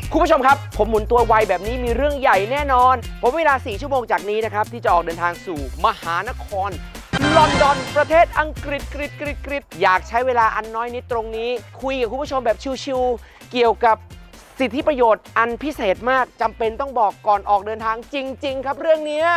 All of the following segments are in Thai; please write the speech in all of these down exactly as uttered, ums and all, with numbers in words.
คุณผู้ชมครับผมหมุนตัวไวแบบนี้มีเรื่องใหญ่แน่นอนผมเวลาสี่ชั่วโมงจากนี้นะครับที่จะออกเดินทางสู่มหานครลอนดอนประเทศอังกฤษกฤษกฤษกฤษอยากใช้เวลาอันน้อยนิดตรงนี้คุยกับคุณผู้ชมแบบชิวๆเกี่ยวกับสิทธิประโยชน์อันพิเศษมากจำเป็นต้องบอกก่อนออกเดินทางจริงๆครับเรื่องนี้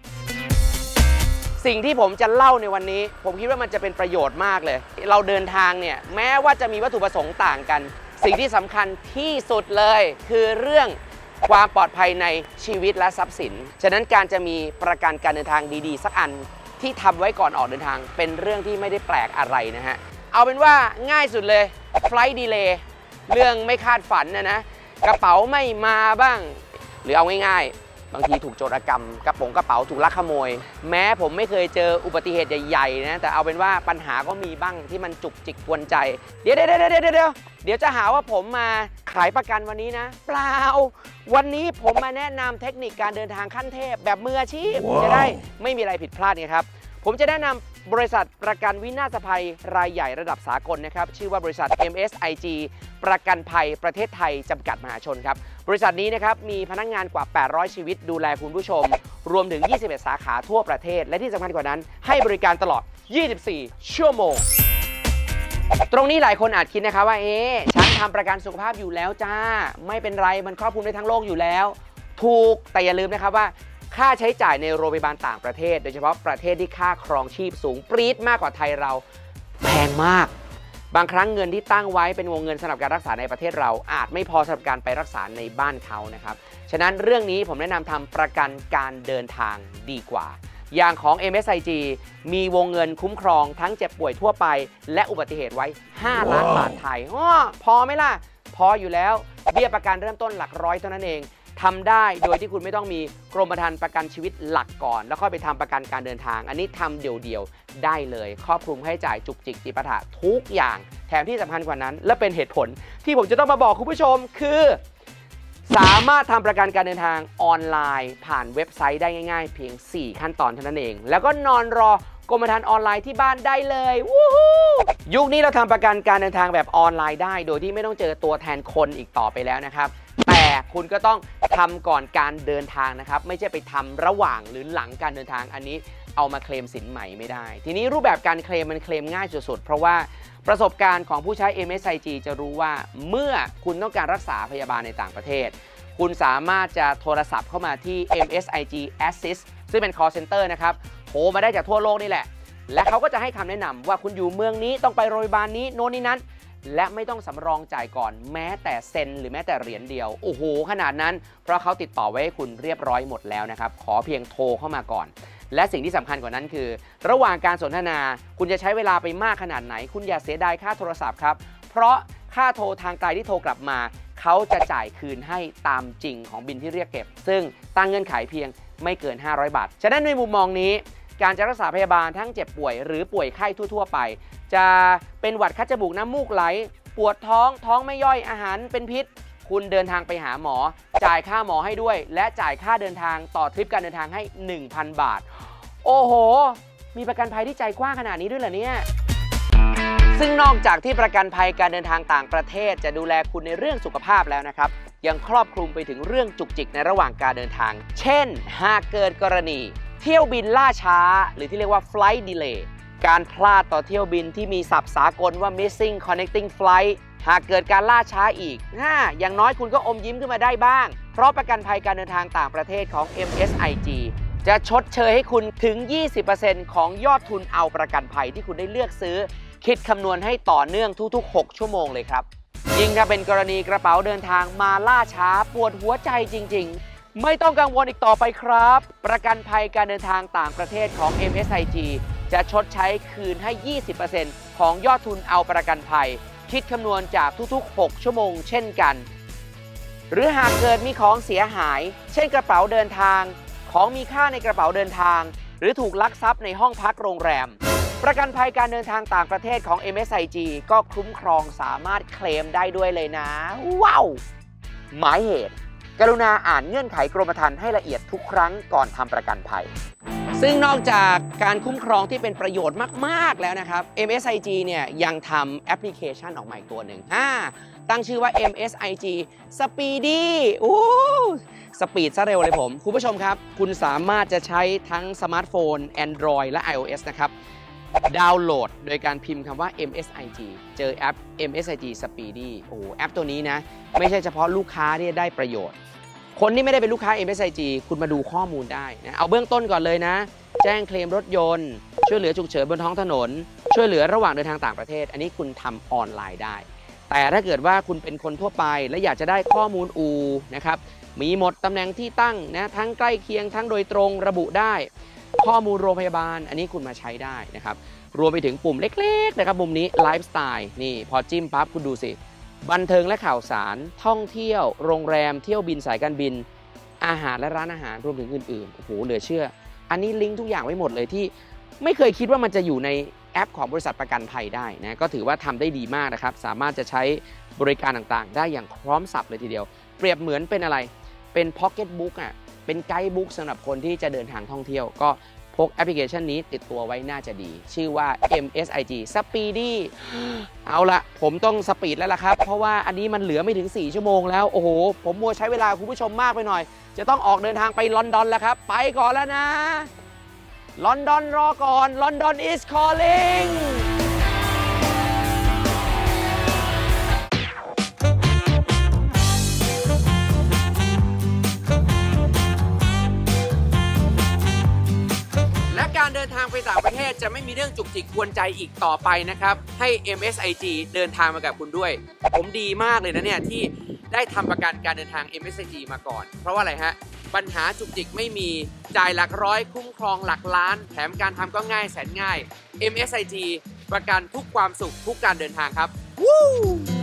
สิ่งที่ผมจะเล่าในวันนี้ผมคิดว่ามันจะเป็นประโยชน์มากเลยเราเดินทางเนี่ยแม้ว่าจะมีวัตถุประสงค์ต่างกันสิ่งที่สำคัญที่สุดเลยคือเรื่องความปลอดภัยในชีวิตและทรัพย์สินฉะนั้นการจะมีประกันการเดินทางดีๆสักอันที่ทำไว้ก่อนออกเดินทางเป็นเรื่องที่ไม่ได้แปลกอะไรนะฮะเอาเป็นว่าง่ายสุดเลย Flight Delay เรื่องไม่คาดฝันนะนะกระเป๋าไม่มาบ้างหรือเอาง่ายๆบางทีถูกโจรกรรมกระโปรงกระเป๋าถูกลักขโมยแม้ผมไม่เคยเจออุบัติเหตุใหญ่ๆนะแต่เอาเป็นว่าปัญหาก็มีบ้างที่มันจุกจิกกวนใจเดี๋ยวเดี๋ยวเดี๋ยวเดี๋ยวเดี๋ยวเดี๋ยวจะหาว่าผมมาขายประกันวันนี้นะเปล่าวันนี้ผมมาแนะนำเทคนิคการเดินทางขั้นเทพแบบมืออาชีพ wow. จะได้ไม่มีอะไรผิดพลาดไงครับผมจะแนะนำบริษัทประกันวินาศภัยรายใหญ่ระดับสากลนะครับชื่อว่าบริษัท เอ็ม เอส ไอ จี ประกันภัยประเทศไทยจำกัดมหาชนครับบริษัทนี้นะครับมีพนักงานกว่าแปดร้อยชีวิตดูแลคุณผู้ชมรวมถึงยี่สิบเอ็ดสาขาทั่วประเทศและที่สำคัญกว่านั้นให้บริการตลอดยี่สิบสี่ชั่วโมงตรงนี้หลายคนอาจคิดนะครับว่าเอ๊ะฉันทำประกันสุขภาพอยู่แล้วจ้าไม่เป็นไรมันครอบคลุมได้ทั้งโลกอยู่แล้วถูกแต่อย่าลืมนะครับว่าค่าใช้จ่ายในโรงพยาบาลต่างประเทศโดยเฉพาะประเทศที่ค่าครองชีพสูงปรี๊ดมากกว่าไทยเราแพงมากบางครั้งเงินที่ตั้งไว้เป็นวงเงินสำหรับการรักษาในประเทศเราอาจไม่พอสำหรับการไปรักษาในบ้านเขานะครับฉะนั้นเรื่องนี้ผมแนะนำทำประกันการเดินทางดีกว่าอย่างของ เอ็ม เอส ไอ จี มีวงเงินคุ้มครองทั้งเจ็บป่วยทั่วไปและอุบัติเหตุไว้ห้าล้านบาทไทยอ้อพอไหมล่ะพออยู่แล้วเบี้ยประกันเริ่มต้นหลักร้อยเท่านั้นเองทำได้โดยที่คุณไม่ต้องมีกรมธรรม์ประกันชีวิตหลักก่อนแล้วค่อยไปทำประกันการเดินทางอันนี้ทำเดี่ยวๆได้เลยครอบคลุมค่าใช้จ่ายจุกจิกจิปาถะทุกอย่างแถมที่สำคัญกว่านั้นและเป็นเหตุผลที่ผมจะต้องมาบอกคุณผู้ชมคือสามารถทำประกันการเดินทางออนไลน์ผ่านเว็บไซต์ได้ง่ายๆเพียงสี่ขั้นตอนเท่านั้นเองแล้วก็นอนรอกรมธรรม์ออนไลน์ที่บ้านได้เลยวู้ฮู้ยุคนี้เราทำประกันการเดินทางแบบออนไลน์ได้โดยที่ไม่ต้องเจอตัวแทนคนอีกต่อไปแล้วนะครับแต่คุณก็ต้องทำก่อนการเดินทางนะครับไม่ใช่ไปทำระหว่างหรือหลังการเดินทางอันนี้เอามาเคลมสินใหม่ไม่ได้ทีนี้รูปแบบการเคลมมันเคลมง่ายสุดๆเพราะว่าประสบการณ์ของผู้ใช้ เอ็ม เอส ไอ จี จะรู้ว่าเมื่อคุณต้องการรักษาพยาบาลในต่างประเทศคุณสามารถจะโทรศัพท์เข้ามาที่ เอ็ม เอส ไอ จี Assist ซึ่งเป็น call center นะครับโทรมาได้จากทั่วโลกนี่แหละและเขาก็จะให้คำแนะนำว่าคุณอยู่เมืองนี้ต้องไปโรงพยาบาลนี้โน่นนี่นั้นและไม่ต้องสำรองจ่ายก่อนแม้แต่เซนหรือแม้แต่เหรียญเดียวโอ้โหขนาดนั้นเพราะเขาติดต่อไว้ให้คุณเรียบร้อยหมดแล้วนะครับขอเพียงโทรเข้ามาก่อนและสิ่งที่สำคัญกว่านั้นคือระหว่างการสนทนาคุณจะใช้เวลาไปมากขนาดไหนคุณอย่าเสียดายค่าโทรศัพท์ครับเพราะค่าโทรทางไกลที่โทรกลับมาเขาจะจ่ายคืนให้ตามจริงของบินที่เรียกเก็บซึ่งตั้งเงื่อนไขเพียงไม่เกินห้าร้อยบาทฉะนั้นในมุมมองนี้การจะรักษาพยาบาลทั้งเจ็บป่วยหรือป่วยไข้ทั่วๆไปจะเป็นหวัดคัดจมูกน้ำมูกไหลปวดท้องท้องไม่ย่อยอาหารเป็นพิษคุณเดินทางไปหาหมอจ่ายค่าหมอให้ด้วยและจ่ายค่าเดินทางต่อทริปการเดินทางให้ หนึ่งพัน บาทโอ้โหมีประกันภัยที่ใจกว้างขนาดนี้ด้วยเหรอเนี่ยซึ่งนอกจากที่ประกันภัยการเดินทางต่างประเทศจะดูแลคุณในเรื่องสุขภาพแล้วนะครับยังครอบคลุมไปถึงเรื่องจุกจิกในระหว่างการเดินทางเช่นหากเกิดกรณีเที่ยวบินล่าช้าหรือที่เรียกว่า Flight Delay การพลาดต่อเที่ยวบินที่มีศัพท์สากลว่า Missing Connecting Flight หากเกิดการล่าช้าอีกน่าอย่างน้อยคุณก็อมยิ้มขึ้นมาได้บ้างเพราะประกันภัยการเดินทางต่างประเทศของ เอ็ม เอส ไอ จี จะชดเชยให้คุณถึง ยี่สิบเปอร์เซ็นต์ ของยอดทุนเอาประกันภัยที่คุณได้เลือกซื้อคิดคำนวณให้ต่อเนื่องทุกๆหกชั่วโมงเลยครับยิ่งถ้าเป็นกรณีกระเป๋าเดินทางมาล่าช้าปวดหัวใจจริงๆไม่ต้องกังวลอีกต่อไปครับประกันภัยการเดินทางต่างประเทศของ เอ็ม เอส ไอ จี จะชดใช้คืนให้ ยี่สิบเปอร์เซ็นต์ ของยอดทุนเอาประกันภัยคิดคำนวณจากทุกๆหกชั่วโมงเช่นกันหรือหากเกิดมีของเสียหายเช่นกระเป๋าเดินทางของมีค่าในกระเป๋าเดินทางหรือถูกลักทรัพย์ในห้องพักโรงแรมประกันภัยการเดินทางต่างประเทศของ เอ็ม เอส ไอ จี ก็คุ้มครองสามารถเคลมได้ด้วยเลยนะว้าวหมายเหตุกรุณาอ่านเงื่อนไขกรมธรรม์ให้ละเอียดทุกครั้งก่อนทำประกันภัยซึ่งนอกจากการคุ้มครองที่เป็นประโยชน์มากๆแล้วนะครับ เอ็ม เอส ไอ จี เนี่ยยังทำแอปพลิเคชันออกมาอีกตัวหนึ่งตั้งชื่อว่า เอ็ม เอส ไอ จี Speedy โอ้สปีดซะเร็วเลยผม คุณผู้ชมครับ คุณสามารถจะใช้ทั้งสมาร์ทโฟน Android และ iOS นะครับ ดาวน์โหลดโดยการพิมพ์คำว่า เอ็ม เอส ไอ จี เจอแอป เอ็ม เอส ไอ จี Speedy โอ้แอปตัวนี้นะ ไม่ใช่เฉพาะลูกค้าที่ได้ประโยชน์ คนที่ไม่ได้เป็นลูกค้า เอ็ม เอส ไอ จี คุณมาดูข้อมูลได้นะเอาเบื้องต้นก่อนเลยนะแจ้งเคลมรถยนต์ช่วยเหลือฉุกเฉินบนท้องถนนช่วยเหลือระหว่างเดินทางต่างประเทศอันนี้คุณทำออนไลน์ได้แต่ถ้าเกิดว่าคุณเป็นคนทั่วไปและอยากจะได้ข้อมูลอูนะครับมีหมดตำแหน่งที่ตั้งนะทั้งใกล้เคียงทั้งโดยตรงระบุได้ข้อมูลโรงพยาบาลอันนี้คุณมาใช้ได้นะครับรวมไปถึงปุ่มเล็กๆนะครับมุมนี้ไลฟ์สไตล์นี่พอจิ้มปั๊บคุณดูสิบันเทิงและข่าวสารท่องเที่ยวโรงแรมเที่ยวบินสายการบินอาหารและร้านอาหารรวมถึงอื่นๆโอ้โหเหลือเชื่ออันนี้ลิงก์ทุกอย่างไว้หมดเลยที่ไม่เคยคิดว่ามันจะอยู่ในแอปของบริษัทประกันภัยได้นะก็ถือว่าทำได้ดีมากนะครับสามารถจะใช้บริการต่างๆได้อย่างพร้อมสับเลยทีเดียวเปรียบเหมือนเป็นอะไรเป็นพ็อกเก็ตบุ๊กอ่ะเป็นไกด์บุ๊กสำหรับคนที่จะเดินทางท่องเที่ยวก็พกแอปพลิเคชันนี้ติดตัวไว้น่าจะดีชื่อว่า เอ็ม เอส ไอ จี Speedy เอาละผมต้องสปีดแล้วล่ะครับเพราะว่าอันนี้มันเหลือไม่ถึงสี่ชั่วโมงแล้วโอ้โหผมมัวใช้เวลาคุณผู้ชมมากไปหน่อยจะต้องออกเดินทางไปลอนดอนแล้วครับไปก่อนแล้วนะลอนดอนรอก่อนลอนดอน is callingการเดินทางไปต่างประเทศจะไม่มีเรื่องจุกจิกกวนใจอีกต่อไปนะครับให้ เอ็ม เอส ไอ จี เดินทางมากับคุณด้วยผมดีมากเลยนะเนี่ยที่ได้ทำประกันการเดินทาง เอ็ม เอส ไอ จี มาก่อนเพราะว่าอะไรฮะปัญหาจุกจิกไม่มีจ่ายหลักร้อยคุ้มครองหลักล้านแถมการทำก็ง่ายแสนง่าย เอ็ม เอส ไอ จี ประกันทุกความสุขทุกการเดินทางครับวู้